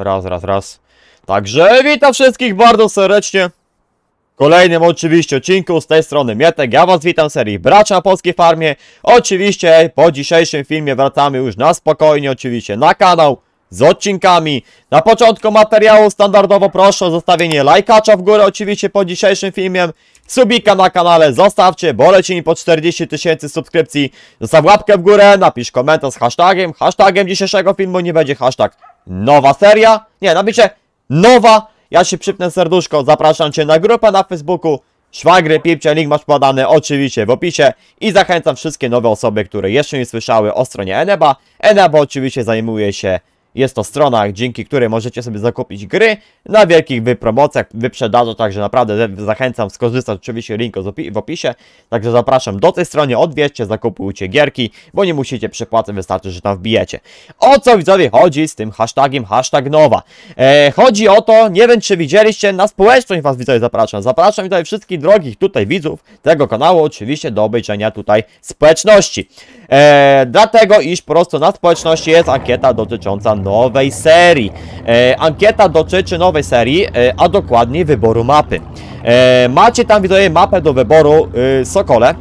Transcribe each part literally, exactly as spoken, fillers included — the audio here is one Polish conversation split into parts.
Raz, raz, raz. Także witam wszystkich bardzo serdecznie. W kolejnym oczywiście odcinku z tej strony Mietek. Ja was witam w serii Bracia na Polskiej Farmie. Oczywiście po dzisiejszym filmie wracamy już na spokojnie oczywiście na kanał z odcinkami. Na początku materiału standardowo proszę o zostawienie lajkacza w górę oczywiście po dzisiejszym filmie. Subika na kanale zostawcie, bo leci mi po czterdzieści tysięcy subskrypcji. Zostaw łapkę w górę, napisz komentarz z hashtagiem. Hashtagiem dzisiejszego filmu nie będzie hashtag nowa seria. Nie, napiszcie nowa. Ja się przypnę serduszko, zapraszam cię na grupę na Facebooku. Szwagry, pipcie, link masz podany oczywiście w opisie. I zachęcam wszystkie nowe osoby, które jeszcze nie słyszały o stronie Eneba. Eneba oczywiście zajmuje się... Jest to strona, dzięki której możecie sobie zakupić gry na wielkich wypromocjach, wyprzedażach, także naprawdę zachęcam skorzystać oczywiście linku w opisie. Także zapraszam do tej strony, odwiedźcie, zakupujcie gierki, bo nie musicie przepłacać, wystarczy, że tam wbijecie. O co widzowie chodzi z tym hashtagiem hashtag nowa? E, chodzi o to, nie wiem czy widzieliście, na społeczność was widzowie zapraszam. Zapraszam tutaj wszystkich drogich tutaj widzów tego kanału oczywiście do obejrzenia tutaj społeczności. E, dlatego iż po prostu na społeczności jest ankieta dotycząca nowej serii. E, ankieta dotyczy nowej serii, e, a dokładniej wyboru mapy. E, macie tam widzowie mapę do wyboru e, Sokole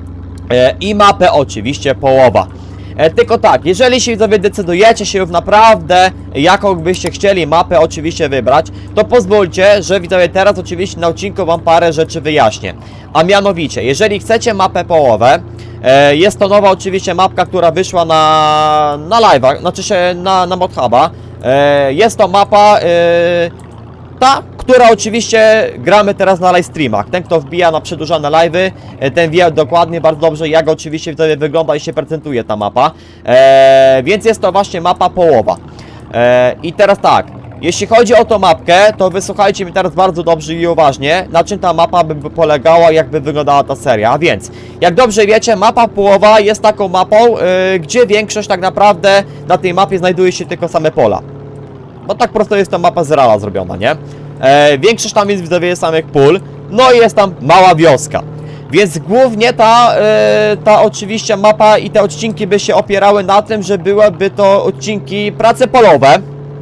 e, i mapę oczywiście Połowa. E, tylko tak, jeżeli się widzowie decydujecie się w naprawdę jaką byście chcieli mapę oczywiście wybrać, to pozwólcie, że widzowie teraz oczywiście na odcinku wam parę rzeczy wyjaśnię. A mianowicie, jeżeli chcecie mapę Połowę, e, jest to nowa oczywiście mapka, która wyszła na, na live'ach, znaczy się na, na ModHuba. E, jest to mapa e, ta, która oczywiście gramy teraz na live streamach. Ten kto wbija na przedłużane live'y, ten wie dokładnie bardzo dobrze jak oczywiście wtedy wygląda i się prezentuje ta mapa. e, Więc jest to właśnie mapa Połowa. e, I teraz tak, jeśli chodzi o tą mapkę, to wysłuchajcie mi teraz bardzo dobrze i uważnie, na czym ta mapa by polegała, jakby wyglądała ta seria. A więc, jak dobrze wiecie, mapa Połowa jest taką mapą, yy, gdzie większość tak naprawdę na tej mapie znajduje się tylko same pola. Bo tak prosto jest ta mapa z Reala zrobiona, nie? E, większość tam jest widzowie samych pól, no i jest tam mała wioska. Więc głównie ta, e, ta oczywiście mapa i te odcinki by się opierały na tym, że byłyby to odcinki prace polowe.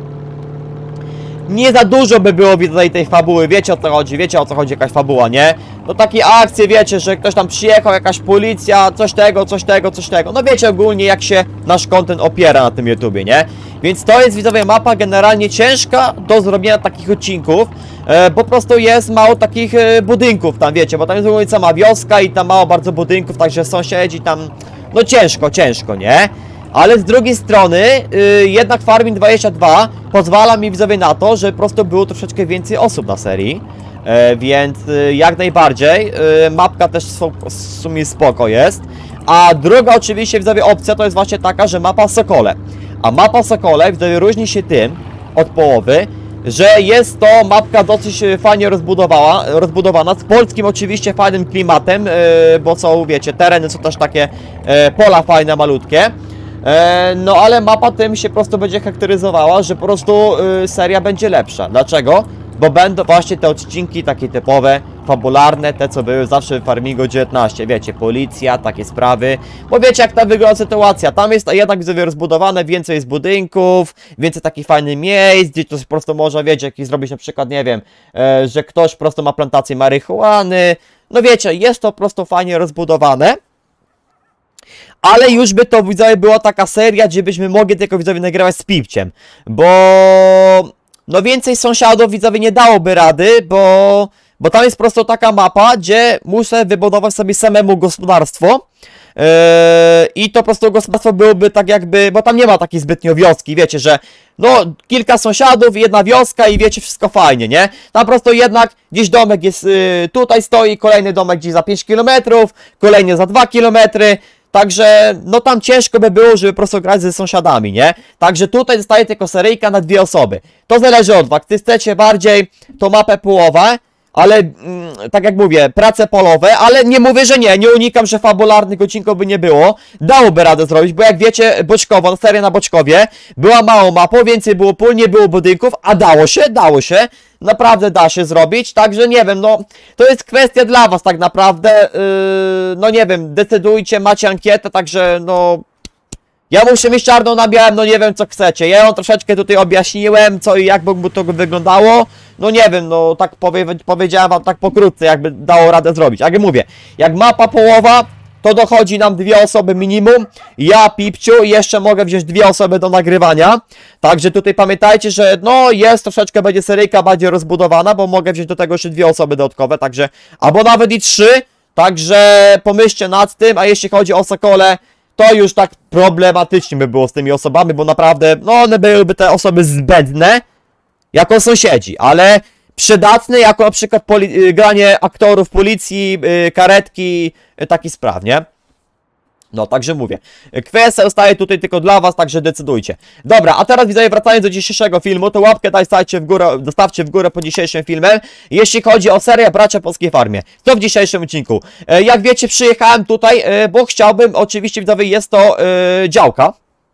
Nie za dużo by było tutaj tej fabuły, wiecie o co chodzi, wiecie o co chodzi jakaś fabuła, nie? No takie akcje, wiecie, że ktoś tam przyjechał, jakaś policja, coś tego, coś tego, coś tego. No wiecie ogólnie jak się nasz content opiera na tym YouTubie, nie? Więc to jest widzowie mapa generalnie ciężka do zrobienia takich odcinków, e, po prostu jest mało takich e, budynków tam, wiecie, bo tam jest ogólnie sama wioska i tam mało bardzo budynków, także sąsiedzi tam, no ciężko, ciężko, nie? Ale z drugiej strony yy, jednak Farming dwadzieścia dwa pozwala mi widzowie na to, że po prostu było troszeczkę więcej osób na serii. Yy, więc yy, jak najbardziej yy, mapka też w sumie spoko jest. A druga oczywiście widzowie opcja to jest właśnie taka, że mapa Sokole. A mapa Sokole widzowie różni się tym od Połowy, że jest to mapka dosyć fajnie rozbudowana, rozbudowana z polskim oczywiście fajnym klimatem, yy, bo są wiecie, tereny są też takie yy, pola fajne, malutkie. No ale mapa tym się po prostu będzie charakteryzowała, że po prostu y, seria będzie lepsza. Dlaczego? Bo będą właśnie te odcinki takie typowe, fabularne, te co były zawsze w Farmingu dziewiętnaście. Wiecie, policja, takie sprawy. Bo wiecie jak ta wygląda sytuacja. Tam jest jednak widzowie rozbudowane, więcej jest budynków, więcej takich fajnych miejsc, gdzie ktoś po prostu może, wiecie, jakiś zrobić na przykład, nie wiem, e, że ktoś po prostu ma plantację marihuany. No wiecie, jest to po prostu fajnie rozbudowane. Ale już by to widzowie była taka seria, gdzie byśmy mogli tylko widzowie nagrywać z pipciem. Bo no więcej sąsiadów widzowie nie dałoby rady, bo, bo tam jest po prostu taka mapa, gdzie muszę wybudować sobie samemu gospodarstwo. Yy, I to po prostu gospodarstwo byłoby tak jakby, bo tam nie ma takiej zbytnio wioski, wiecie, że no kilka sąsiadów, jedna wioska i wiecie, wszystko fajnie, nie? Tam po prostu jednak gdzieś domek jest, yy, tutaj stoi, kolejny domek gdzieś za pięć kilometrów, kolejny za dwa kilometry. Także, no tam ciężko by było, żeby po prostu grać ze sąsiadami, nie? Także tutaj zostaje tylko seryjka na dwie osoby. To zależy od was. Gdy chcecie bardziej tą mapę połowę, ale mm, tak jak mówię, prace polowe, ale nie mówię, że nie, nie unikam, że fabularnych odcinków by nie było. Dałoby radę zrobić, bo jak wiecie, Boczkowo, seria na Boczkowie była mało mapą, więcej było pól, nie było budynków, a dało się, dało się. Naprawdę da się zrobić, także nie wiem, no to jest kwestia dla was tak naprawdę, yy, no nie wiem, decydujcie, macie ankietę, także no Ja muszę mieć czarno na białym, no nie wiem co chcecie. Ja ją troszeczkę tutaj objaśniłem, co i jak by to wyglądało. No nie wiem, no tak powie, powiedziałem wam tak pokrótce, jakby dało radę zrobić. Jak mówię, jak mapa połowa, to dochodzi nam dwie osoby minimum. Ja, Pipciu, i jeszcze mogę wziąć dwie osoby do nagrywania. Także tutaj pamiętajcie, że no jest troszeczkę, będzie seryjka bardziej rozbudowana, bo mogę wziąć do tego jeszcze dwie osoby dodatkowe, także, albo nawet i trzy. Także pomyślcie nad tym, a jeśli chodzi o Sokole, to już tak problematycznie by było z tymi osobami, bo naprawdę, no one byłyby te osoby zbędne jako sąsiedzi, ale przydatne jako na przykład granie aktorów policji, yy, karetki, yy, taki spraw, nie? No, także mówię. Kwestia zostaje tutaj tylko dla was, także decydujcie. Dobra, a teraz widzowie, wracając do dzisiejszego filmu, to łapkę dajcie w górę, dostawcie w górę po dzisiejszym filmem. Jeśli chodzi o serię Bracia Polskiej Farmie, to w dzisiejszym odcinku. E, jak wiecie, przyjechałem tutaj, e, bo chciałbym, oczywiście widzowie, jest to e, działka.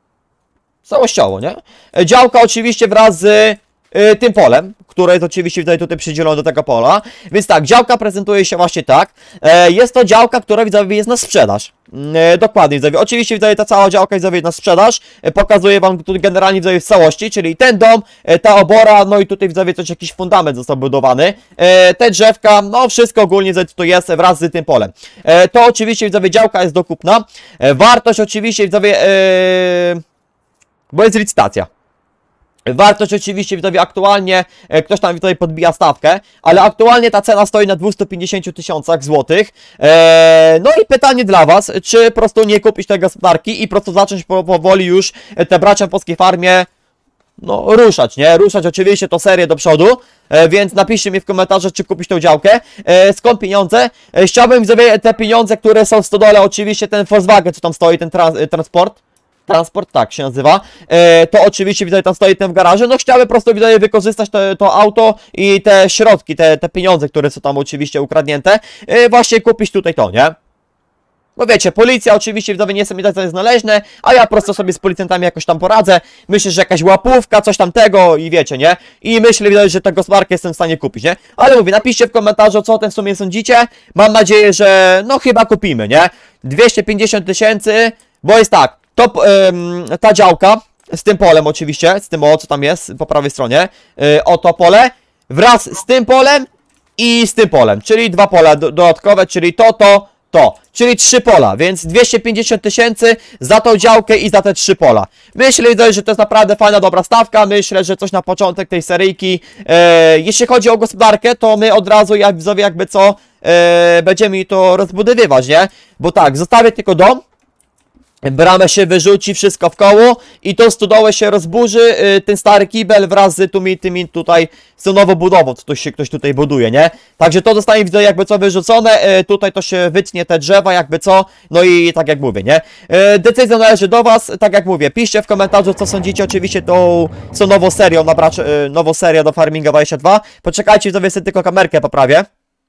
Całościowo, nie? E, działka oczywiście wraz z e, tym polem, które jest oczywiście tutaj, tutaj przydzielone do tego pola. Więc tak, działka prezentuje się właśnie tak. E, jest to działka, która widzowie jest na sprzedaż. E, dokładnie widzowie. Oczywiście widzowie ta cała działka widzowie jest na sprzedaż. E, pokazuję wam tu generalnie widzowie w całości, czyli ten dom, e, ta obora, no i tutaj widzowie coś, jakiś fundament został budowany. E, te drzewka, no wszystko ogólnie widzowie tu jest wraz z tym polem. E, to oczywiście widzowie działka jest do kupna. E, wartość oczywiście widzowie, e, bo jest licytacja. Wartość oczywiście widzowie aktualnie, e, ktoś tam tutaj podbija stawkę, ale aktualnie ta cena stoi na dwieście pięćdziesiąt tysiącach złotych. E, no i pytanie dla was, czy po prostu nie kupić tej gospodarki i po prostu zacząć po, powoli już te Bracia Polskiej Farmie, no ruszać, nie? Ruszać oczywiście to serię do przodu, e, więc napiszcie mi w komentarzach, czy kupić tą działkę. E, skąd pieniądze? E, chciałbym widzowie te pieniądze, które są w stodole, oczywiście ten Volkswagen, co tam stoi, ten trans transport. Transport, tak się nazywa, e, to oczywiście widzowie tam stoi ten w garażu, no chciałbym po prostu widzowie wykorzystać to, to auto i te środki, te, te pieniądze, które są tam oczywiście ukradnięte, e, właśnie kupić tutaj to, nie? Bo wiecie, policja oczywiście widzowie nie jest mi tak znaleźne, a ja po prostu sobie z policjantami jakoś tam poradzę, myślę, że jakaś łapówka, coś tam tego i wiecie, nie? I myślę widzowie, że tę gospodarkę jestem w stanie kupić, nie? Ale mówię, napiszcie w komentarzu, co o tym w sumie sądzicie, mam nadzieję, że no chyba kupimy, nie? dwieście pięćdziesiąt tysięcy, bo jest tak, to, ym, ta działka, z tym polem oczywiście, z tym o, co tam jest po prawej stronie, yy, o to pole, wraz z tym polem i z tym polem, czyli dwa pola do, dodatkowe, czyli to, to, to, czyli trzy pola, więc dwieście pięćdziesiąt tysięcy za tą działkę i za te trzy pola. Myślę, że to jest naprawdę fajna, dobra stawka, myślę, że coś na początek tej seryjki. Yy, jeśli chodzi o gospodarkę, to my od razu, jak widzowie, jakby co, yy, będziemy to rozbudowywać, nie? Bo tak, zostawię tylko dom, bramę się wyrzuci, wszystko w koło i tą stodołę się rozburzy, yy, ten stary kibel wraz z tymi, tymi tutaj, z tą nową budową, co się ktoś tutaj buduje, nie? Także to zostanie widzę jakby co wyrzucone, yy, tutaj to się wytnie te drzewa jakby co, no i tak jak mówię, nie? Yy, decyzja należy do was, tak jak mówię, piszcie w komentarzu co sądzicie oczywiście tą, z tą nową serią, na bracz, yy, nową serię do Farminga dwadzieścia dwa, poczekajcie, sobie sobie tylko kamerkę poprawię.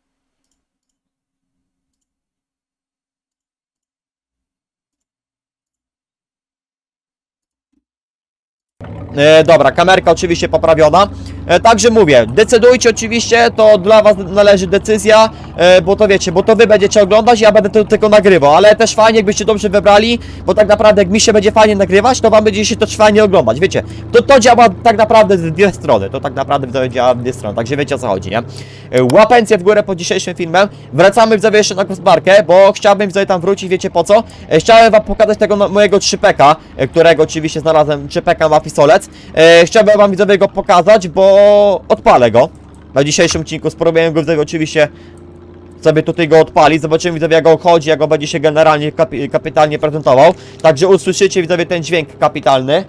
E, dobra, kamerka oczywiście poprawiona. E, także mówię, decydujcie oczywiście, to dla was należy decyzja, e, bo to wiecie, bo to wy będziecie oglądać, ja będę to tylko nagrywał, ale też fajnie jakbyście dobrze wybrali, bo tak naprawdę jak mi się będzie fajnie nagrywać, to wam będzie się to fajnie oglądać, wiecie, to, to działa tak naprawdę z dwie strony, to tak naprawdę działa w dwie strony, także wiecie o co chodzi, nie? E, łapencję w górę pod dzisiejszym filmem, wracamy widzowie jeszcze na gospodarkę, bo chciałbym widzowie tam wrócić, wiecie po co? E, chciałem wam pokazać tego no, mojego trzypeka, e, którego oczywiście znalazłem, trzypeka ma pistolet. E, chciałbym wam widzowie go pokazać, bo odpalę go na dzisiejszym odcinku, spróbuję go widzowie oczywiście sobie tutaj go odpalić, zobaczymy widzowie jak go chodzi, jak go będzie się generalnie kapi kapitalnie prezentował, także usłyszycie widzowie ten dźwięk kapitalny.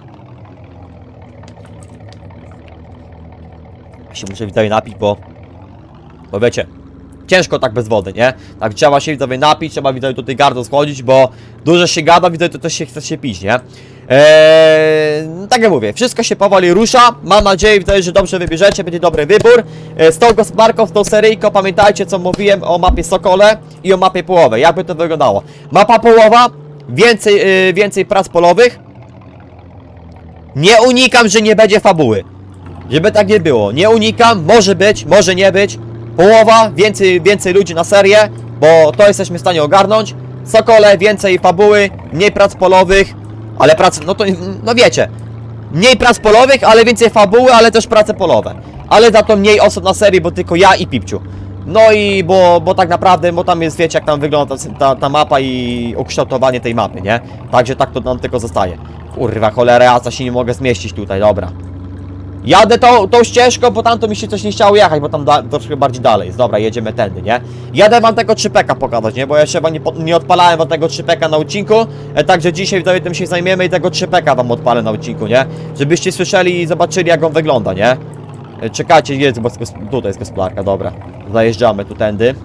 Ja się muszę widzowie napić, bo bo wiecie, ciężko tak bez wody, nie? Tak trzeba się widzowie napić, trzeba widzowie tutaj gardło schodzić, bo dużo się gada, widzowie to też się chce się pić, nie? Eee, tak jak mówię, wszystko się powoli rusza. Mam nadzieję, że dobrze wybierzecie, będzie dobry wybór. Eee, z tą gospodarką, z tą seryjką, pamiętajcie co mówiłem o mapie Sokole i o mapie połowej. Jakby to wyglądało? Mapa połowa, więcej, yy, więcej prac polowych. Nie unikam, że nie będzie fabuły. Żeby tak nie było. Nie unikam, może być, może nie być. Połowa, więcej, więcej ludzi na serię, bo to jesteśmy w stanie ogarnąć. Sokole, więcej fabuły, mniej prac polowych. Ale prace, no to, no wiecie. Mniej prac polowych, ale więcej fabuły, ale też prace polowe. Ale za to mniej osób na serii, bo tylko ja i Pipciu. No i bo, bo tak naprawdę, bo tam jest, wiecie jak tam wygląda ta, ta mapa i ukształtowanie tej mapy, nie? Także tak to nam tylko zostaje. Kurwa, cholera, ja się nie mogę zmieścić tutaj, dobra. Jadę tą, tą ścieżką, bo tam to mi się coś nie chciało jechać, bo tam da, troszkę bardziej dalej jest. Dobra, jedziemy tędy, nie? Jadę wam tego trzy peka pokazać, nie? Bo ja jeszcze wam nie, nie odpalałem wam tego trzy peka na odcinku. E, także dzisiaj widzowie tym się zajmiemy i tego trzy peka wam odpalę na odcinku, nie? Żebyście słyszeli i zobaczyli jak on wygląda, nie? E, czekajcie, jest, bo jest, tutaj jest gospodarka, dobra. Zajeżdżamy tu tędy.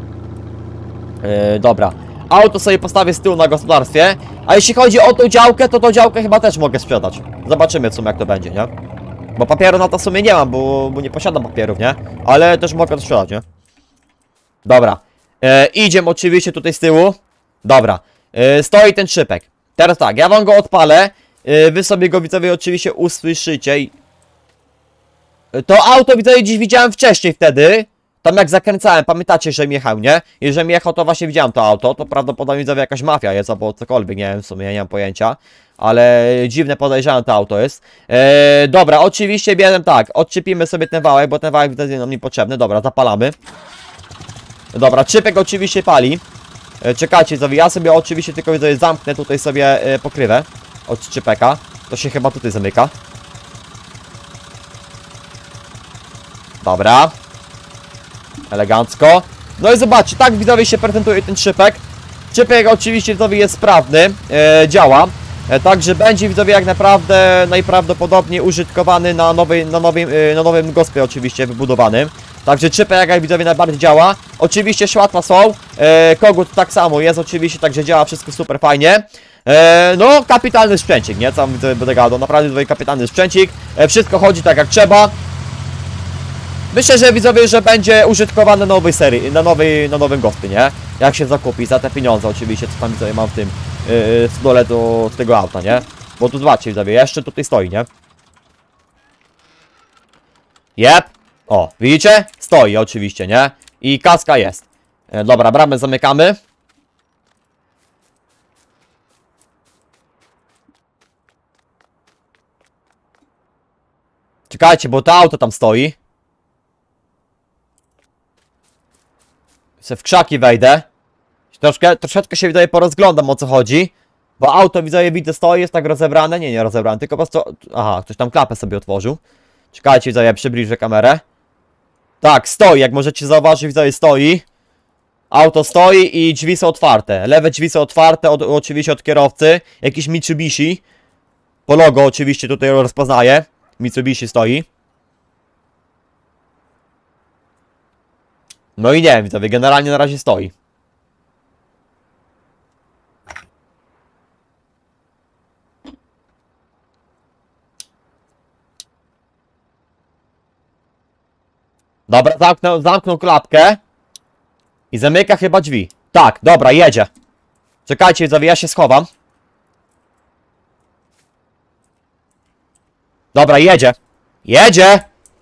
E, dobra. Auto sobie postawię z tyłu na gospodarstwie. A jeśli chodzi o tą działkę, to tą działkę chyba też mogę sprzedać. Zobaczymy w sumie jak to będzie, nie? Bo papieru na to w sumie nie mam, bo, bo nie posiadam papierów, nie? Ale też mogę to sprzedać, nie? Dobra. E, idziemy oczywiście tutaj z tyłu. Dobra. E, stoi ten szypek. Teraz tak, ja wam go odpalę. E, wy sobie go widzowie oczywiście usłyszycie. I... To auto widzowie dziś widziałem wcześniej wtedy. Tam jak zakręcałem, pamiętacie, że jechał, nie? Jeżeli jechał, to właśnie widziałem to auto. To prawdopodobnie widzowie jakaś mafia jest, albo cokolwiek, nie wiem, w sumie ja nie mam pojęcia. Ale dziwne, podejrzane to auto jest. Eee, dobra, oczywiście bierzemy tak. Odczepimy sobie ten wałek, bo ten wałek jest nam niepotrzebny. Dobra, zapalamy. Dobra, czypek oczywiście pali. Eee, czekajcie, widzowie, ja sobie oczywiście tylko widzowie zamknę tutaj sobie e, pokrywę od czypeka. To się chyba tutaj zamyka. Dobra. Elegancko. No i zobaczcie, tak widzowie się prezentuje ten czypek. Czypek oczywiście widzowie jest sprawny, e, działa. E, także będzie widzowie jak naprawdę najprawdopodobniej użytkowany na, nowej, na, nowym, e, na nowym gospie oczywiście wybudowanym. Także czypek jak widzowie najbardziej działa. Oczywiście światła są, e, kogut tak samo jest oczywiście, także działa wszystko super fajnie. E, no kapitalny sprzęcik, nie? Co widzowie będę gadał, naprawdę widzowie kapitalny sprzęcik. E, wszystko chodzi tak jak trzeba. Myślę, że widzowie, że będzie użytkowane na nowej serii, na, nowej, na nowym gospie, nie? Jak się zakupi, za te pieniądze oczywiście, co tam widzowie mam w tym, yy, w dole do tego auta, nie? Bo tu zobaczcie widzowie, jeszcze tutaj stoi, nie? Jep. O, widzicie? Stoi oczywiście, nie? I kaska jest. E, dobra, bramę zamykamy. Czekajcie, bo to auto tam stoi. Se w krzaki wejdę. Troszkę, troszeczkę się wydaje porozglądam o co chodzi. Bo auto widzę, widzę stoi, jest tak rozebrane. Nie, nie rozebrane, tylko po prostu... Aha, ktoś tam klapę sobie otworzył. Czekajcie, widzę, ja przybliżę kamerę. Tak, stoi, jak możecie zauważyć, widzę, stoi. Auto stoi i drzwi są otwarte. Lewe drzwi są otwarte, od, oczywiście od kierowcy. Jakiś Mitsubishi. Po logo oczywiście tutaj rozpoznaję. Mitsubishi stoi. No i nie wiem, widzowie, generalnie na razie stoi. Dobra, zamknął, zamknął klapkę. I zamyka chyba drzwi. Tak, dobra, jedzie. Czekajcie, widzowie, ja się schowam. Dobra, jedzie. Jedzie!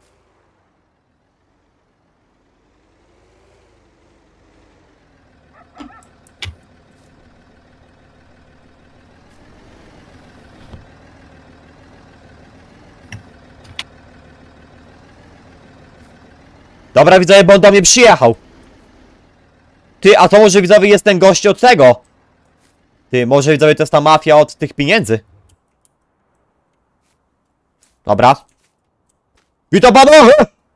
Dobra, widzowie, bo on do mnie przyjechał. Ty, a to może widzowie jest ten gość od tego? Ty, może widzowie to jest ta mafia od tych pieniędzy? Dobra. Witam panowie!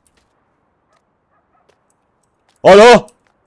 Olo!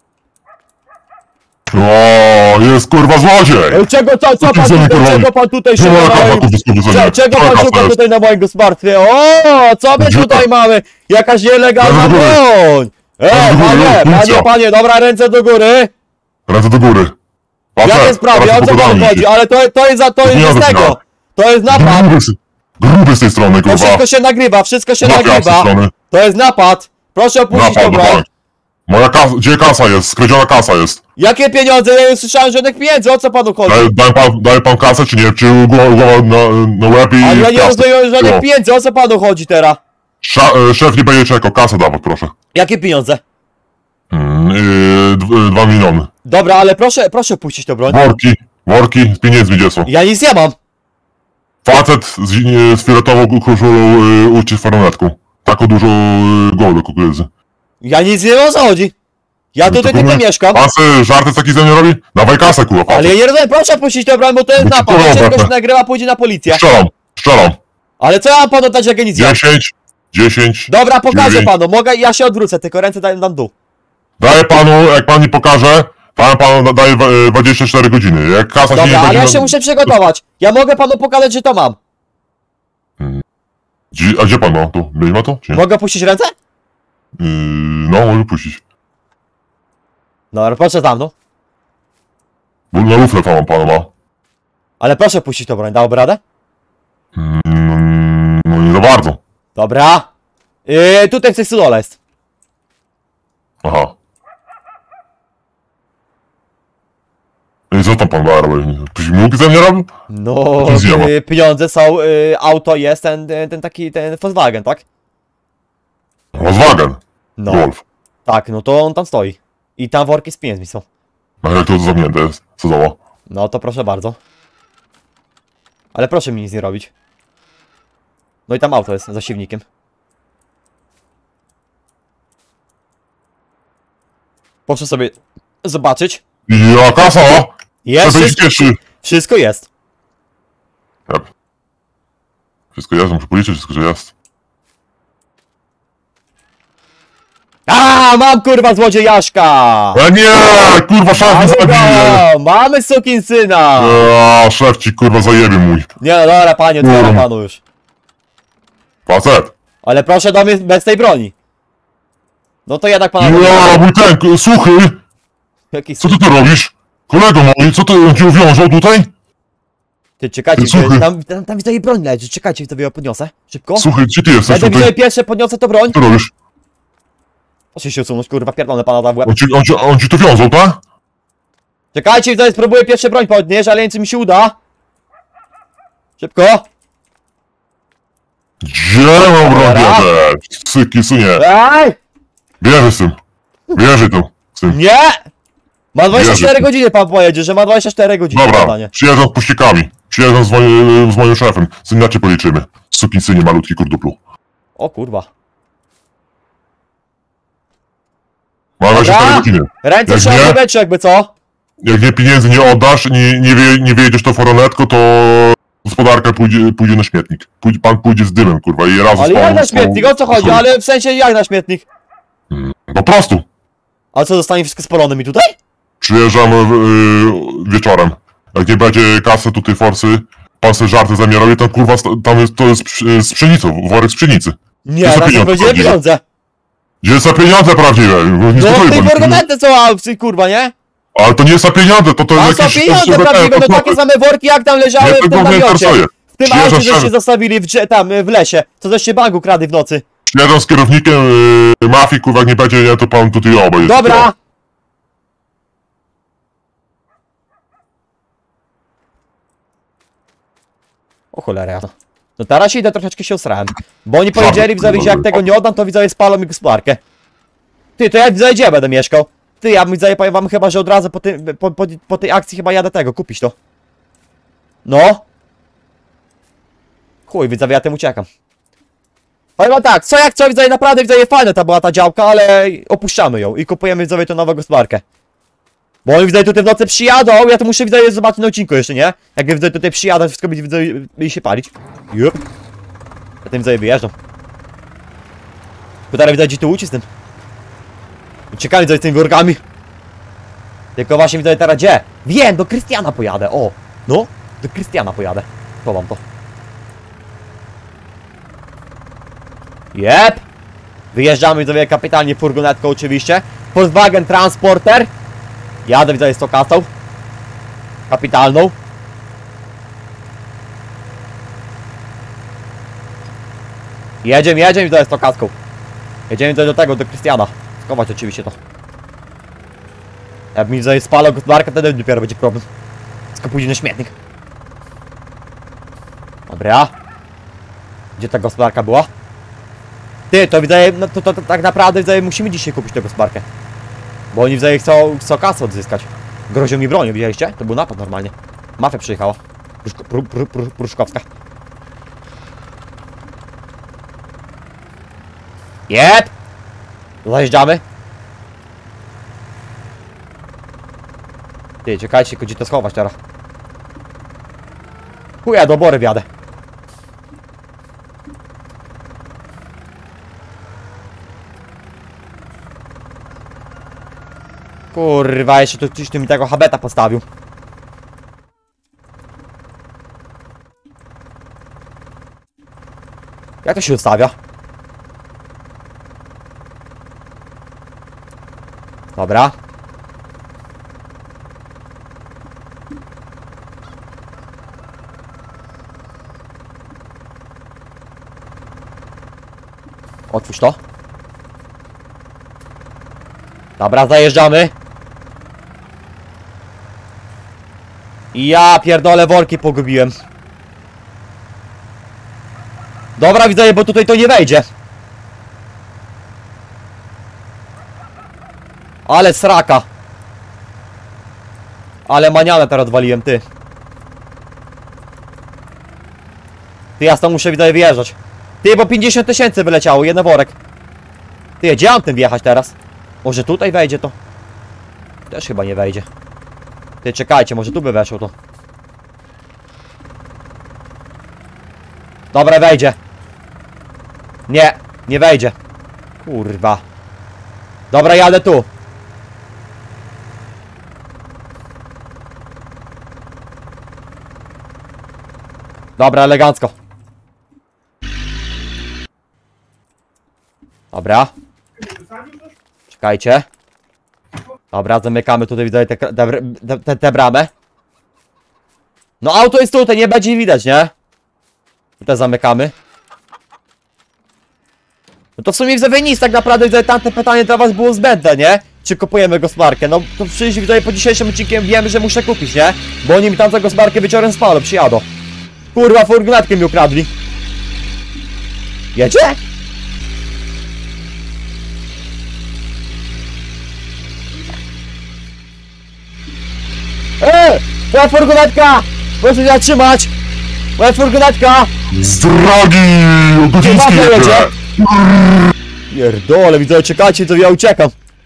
O, jest kurwa złodziej! Ej, czego, co, co pan Ty, tutaj, kurwa, czego pan tutaj szuka kurwa, na moim... kurwa, kurwa, Cze- Czego kurwa, pan kurwa, szuka jest. tutaj na moim gospodarstwie? O, co my Gdzie tutaj to? mamy? Jakaś nielegalna Ręce do góry. broń! E, Ręce do góry, panie, panie, policja. panie, dobra, ręce do góry! Ręce do góry. Ja Facet, nie sprawię, teraz o co pogadamy pan chodzi? się. Ale to, to jest za, to jest Nie z tego! odpinam. To jest napad! Gruby, z- gruby z tej strony, To kurwa. wszystko się nagrywa, wszystko się Mafia z tej nagrywa! strony. To jest napad! Proszę opuścić Napad, tą broń! napad. Moja kasa, gdzie kasa jest? Skradziona kasa jest. Jakie pieniądze? Ja nie słyszałem żadnych pieniędzy, o co panu chodzi? Daj, daj, pan, daj pan kasę, czy nie? Czy głowa głowa na, na łeb i Ale ja nie kasę. rozumiem żadnych No. pieniędzy, o co panu chodzi teraz? Sza, e, szef nie będzie czekał, kasę dawać, proszę. Jakie pieniądze? Mm, yy, d- dwa miliony. Dobra, ale proszę, proszę puścić tą broń. Worki, worki z pieniędzmi gdzie są? Ja nic nie mam. Facet z, z fioletową koszulą y, uczy faronetką. Taką dużą y, głowę do kukurydzy. Ja nic nie wiem, o co chodzi. Ja No to tutaj tylko kurwa, mieszkam. Pan se żarty taki ze mnie robi? Dawaj kasę, kurwa, facet. Ale ja nie rozumiem, proszę puścić to broń, bo to jest Bo ci napad. kurwa Jeżeli ktoś wepnę. nagrywa, pójdzie na policję. Strzelam, strzelam. Ale co ja mam panu dać, jak ja nic nie mam? dziesięć, dziesięć. Dobra, pokażę dziewięć. panu, mogę, ja się odwrócę, tylko ręce daję na dół. Daję panu, jak pan mi pokaże, pan panu da- daje e, dwadzieścia cztery godziny. Jak kasa się nie Dobra, ale będzie... ja na- się muszę przygotować. Ja mogę panu pokazać, że to mam. Gdzie, a gdzie pan ma to? Mieli ma to? Czy nie? Mogę puścić ręce? Yy, no, może puścić. Dobra, proszę za mną. Bo na lufle pan pana ma. Ale proszę puścić to broń, dałoby radę? Mm, no nie za bardzo. Dobra. Yy, tutaj w tych stole jest. Aha. No i co tam pan ma robić? Ktoś mułki ze mnie robił? No, Nic nie ma. yy, pieniądze są, yy, auto jest, ten, ten, ten taki, ten Volkswagen, tak? Volkswagen. No, Golf. tak, no to on tam stoi. I tam worki z pieniędzmi są. A jak to zamknięte jest? Co zała? No to proszę bardzo. Ale proszę mi nic nie robić. No i tam auto jest za silnikiem. Proszę sobie zobaczyć. Ja kasa! Jest, Żeby się wszystko, cieszy. wszystko jest. Yep. Wszystko jest, muszę policzyć wszystko, że jest. A, mam kurwa złodziejaszka! A nie! Kurwa, szef mi Mamy zabije! go! Mamy sukinsyna! A, szef ci kurwa zajebie mój. Nie no dobra panie, co ja panu już. Facet! Ale proszę do mnie bez tej broni. No to jednak pana... Ja, mój ten, k- suchy! Jaki Co ty tu robisz? Kolego mój, co ty, on cię uwiążał tutaj? Ty czekajcie, Słuchaj. tam, tam, tam widzę jej broń leży, czekajcie, to ją podniosę. Szybko. Słuchaj, gdzie ty jesteś Będę widzę tutaj? pierwsze, podniosę to broń. Co ty robisz? Proszę się usunąć, kurwa, pierdolę pana za w łeb. On ci, on ci, on ci tu wiązał, tak? Czekajcie, widzę, spróbuję pierwsze broń podnieść, ale nie wiem, czy mi się uda. Szybko. Gdzie mam broń Dobra. bierze? Syki, sunie. Ej! Bierze z tym. Bierze tu. Z tym. Nie! Ma dwadzieścia cztery Jezu. godziny, pan pojedzie, że ma dwadzieścia cztery godziny. Dobra, Zadanie. przyjeżdżam z puścikami. Przyjeżdżam z moim, z moim szefem. Z inaczej policzymy. Sukin synie malutki kurduplu. O kurwa. Ma dwadzieścia cztery Dobra. godziny. Ręce Jak trzeba nie? wybrać, jakby co? Jak nie pieniędzy nie oddasz, nie, nie, wie, nie wyjedziesz to foronetko, to gospodarka pójdzie, pójdzie na śmietnik. Pójdzie, pan pójdzie z dymem, kurwa, i razem Ale z panem... jak na z tą- śmietnik, o co chodzi? z- Ale w sensie jak na śmietnik? Po prostu. A co, zostanie wszystko spalone mi tutaj? Przyjeżdżam yy, wieczorem. Jak nie będzie kasy tutaj forsy, pan se żarty ze mnie robi, to kurwa, st- tam jest, to jest psz- z pszenicą, worek z pszenicy. Nie, To są na to pieniądze będzie prawdziwe. pieniądze. Gdzie jest za pieniądze prawdziwe? Nie No skupuję, tej pan- furgonety są, a, kurwa, nie? Ale to nie jest za pieniądze, to to Tam jest są jakieś... pieniądze to- prawdziwe, no to- takie same worki jak tam leżały Mnie w tego tym nie namiocie. interesuje. W tym Przyjeżdżam aucie, szef- żeście zostawili w, drze- tam w lesie. Co żeście banku kradli w nocy. Przyjeżdżam z kierownikiem yy, mafii, kurwa, jak nie będzie, nie, to pan tutaj obejdzie. Dobra! O cholera. No teraz idę, troszeczkę się osrałem. Bo oni powiedzieli, widzowie, że jak tego nie oddam, to widzowie spalą mi gospodarkę. Ty, to ja widzowie gdzie będę mieszkał? Ty, ja widzowie powiem wam chyba, że od razu po, tym, po, po, po tej akcji chyba jadę tego, kupić to. No. Chuj, widzowie, ja tym uciekam. Powiem wam tak, co jak co, widzowie, naprawdę widzowie, fajna ta była ta działka, ale opuszczamy ją i kupujemy, widzowie, tą nową gospodarkę. Bo oni, widzowie, tutaj w nocy przyjadą, ja to muszę, widzowie, zobaczyć na odcinku jeszcze, nie? Jak widzowie tutaj przyjadą, wszystko będzie, widzowie, będzie się palić. Jup. Ja tym, widzowie, wyjeżdżam. Teraz widzowie, gdzie tu ucisk z tym. Uciekamy, widzowie, z tymi workami. Tylko właśnie, widzowie, teraz gdzie? Wiem, do Krystiana pojadę, o. No, do Krystiana pojadę. To wam to. Jep. Wyjeżdżamy, widzowie, kapitalnie furgonetką oczywiście. Volkswagen Transporter. Jadę, widzę, jest to kasą. Kapitalną. Jedziemy, jedziemy, widzę, jest to kaską. Jedziemy do tego, do Krystiana. Schować oczywiście to. Jak mi widzę, spalał gospodarkę, wtedy dopiero będzie problem. Tylko pójdzie na śmietnik. Dobra. Gdzie ta gospodarka była? Ty, to widzę, no to, to, to tak naprawdę widzę, musimy dzisiaj kupić tę gospodarkę. Bo oni widzę, chcą, chcą kasę odzyskać. Grozią mi bronią, widzieliście? To był napad normalnie. Mafia przyjechała. Pruszko, pru, pru, pru, Pruszkowska. Jep! Zajeżdżamy. Ty, czekajcie, gdzie to schować teraz. Chuja, do bory wjadę. Kurwa, jeszcze tu ktoś tu mi tego habeta postawił. Jak to się ustawia? Dobra. Otwórz to. Dobra, zajeżdżamy. Ja pierdolę, worki pogubiłem. Dobra, widzę, bo tutaj to nie wejdzie. Ale sraka. Ale manianę teraz odwaliłem, ty. Ty, ja stąd muszę, widzę, wyjeżdżać. Ty, bo pięćdziesiąt tysięcy wyleciało, jeden worek. Ty, gdzie mam tym wjechać teraz? Może tutaj wejdzie to? Też chyba nie wejdzie. Ty, czekajcie, może tu by weszło to. Dobra, wejdzie. Nie, nie wejdzie. Kurwa. Dobra, jadę tu. Dobra, elegancko. Dobra. Czekajcie. Dobra, zamykamy tutaj, widzę te, te, te, te bramę. No auto jest tutaj, nie będzie widać, nie? Tutaj zamykamy. No to w sumie widzę nic, tak naprawdę widzę, tamte pytanie dla was było zbędne, nie? Czy kupujemy gospodarkę? No to przecież widzę, po dzisiejszym odcinkiem wiemy, że muszę kupić, nie? Bo oni mi tam tę gospodarkę wieczorem spalu, przyjadą. Kurwa, furgonetkę mi ukradli. Jedzie? Eee! Moja furgonetka! Proszę się zatrzymać! Moja furgonetka! Z drogi! Ogodziński Gdzie jedzie! jedzie? Pierdole, widzę, czekajcie, to ja uciekam.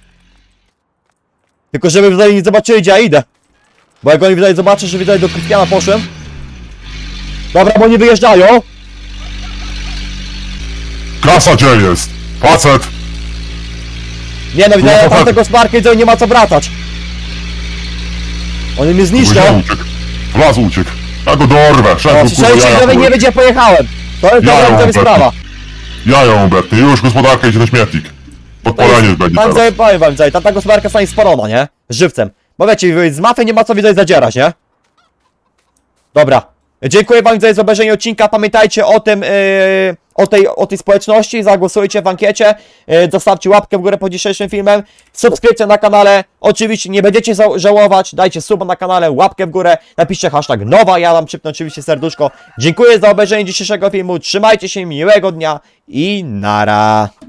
Tylko żeby tutaj nie zobaczyli, gdzie ja idę. Bo jak oni tutaj zobaczą, że tutaj do Krystiana poszłem. Dobra, bo nie wyjeżdżają. Klasa gdzie jest? Facet! Nie no, widzę, No, tam tego sparkę i nie ma co wracać. Oni mnie Gdzie zniszczą. uciekł? W las uciekł. Ja go dorwę, O, szef, słyszeliście, ja, że nie wie, gdzie pojechałem. To jest Ja dobra, ją widzowie, sprawa. ja ją obetnę, już gospodarka idzie na śmietnik. Podpalenie będzie Pan teraz. sobie powiem wam, widzę, ta, ta gospodarka stanie spalona, nie? Żywcem. Bo wiecie, z mafii nie ma co, widać, zadzierać, nie? Dobra. Dziękuję wam za obejrzenie odcinka. Pamiętajcie o tym, yy, o, tej, o tej społeczności. Zagłosujcie w ankiecie. Yy, zostawcie łapkę w górę pod dzisiejszym filmem. Subskrypcja na kanale. Oczywiście nie będziecie żałować. Dajcie suba na kanale, łapkę w górę. Napiszcie hashtag nowa. Ja wam przypnę oczywiście serduszko. Dziękuję za obejrzenie dzisiejszego filmu. Trzymajcie się, miłego dnia i nara.